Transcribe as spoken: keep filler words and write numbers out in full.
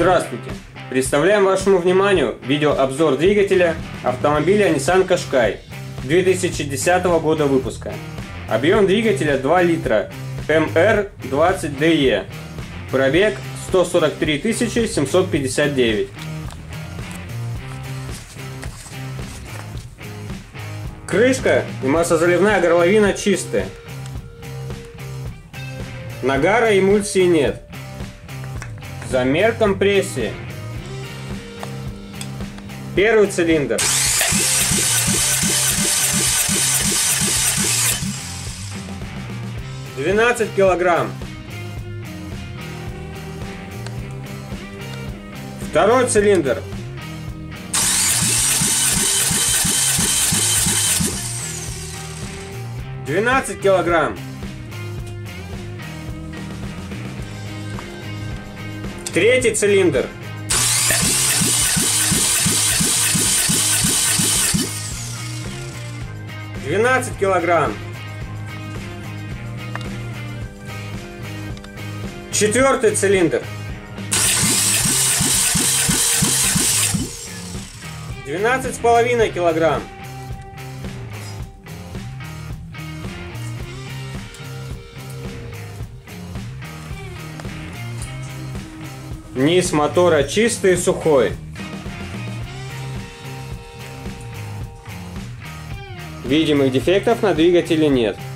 Здравствуйте! Представляем вашему вниманию видеообзор двигателя автомобиля Nissan Qashqai две тысячи десятого года выпуска. Объем двигателя два литра, эм эр двадцать дэ е, пробег сто сорок три тысячи семьсот пятьдесят девять. Крышка и маслозаливная горловина чистые. Нагара и эмульсии нет. Замер компрессии. Первый цилиндр. двенадцать килограмм. Второй цилиндр. двенадцать килограмм. Третий цилиндр. двенадцать килограмм. Четвертый цилиндр. двенадцать с половиной килограмм. Низ мотора чистый и сухой. Видимых дефектов на двигателе нет.